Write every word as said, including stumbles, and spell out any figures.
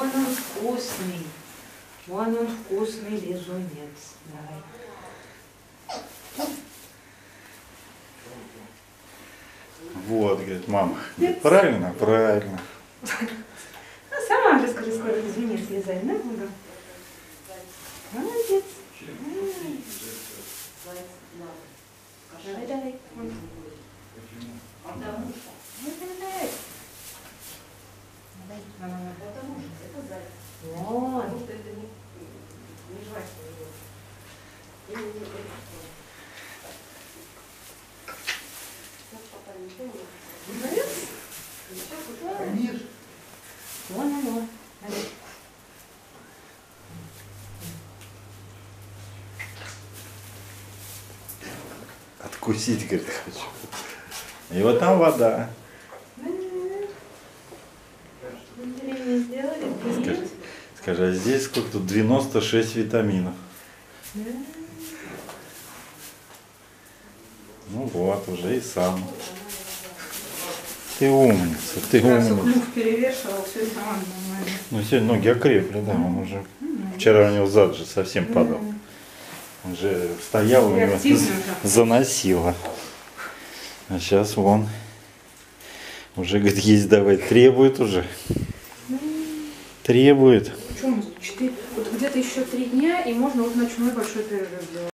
Вон он вкусный. Вон он вкусный лизунец. Давай. Вот, говорит, мама. Правильно, правильно. Ну, сама же скажи, скоро лизунец слезай, да, Гуга? Молодец. Давай, давай. Потому что. Ну, давай. Давай, мама. Потому что это заяц. Вот. Потому что это не, не жвачка его. И не не Конечно. Вон оно. Откусить, говорит, хочу. И вот там вода. Скажи, скажи, а здесь сколько тут? девяносто шесть витаминов. Ну вот, уже и сам. Ты умница, ты умница. Клюв перевешивал, все это нормально. Ну сегодня ноги окрепли, да, он уже. Вчера у него зад же совсем падал. Он же стоял, у него заносило. А сейчас вон уже, говорит, есть давай, требует уже. Требует. Вот где-то еще три дня, и можно вот ночной большой перерыв делать.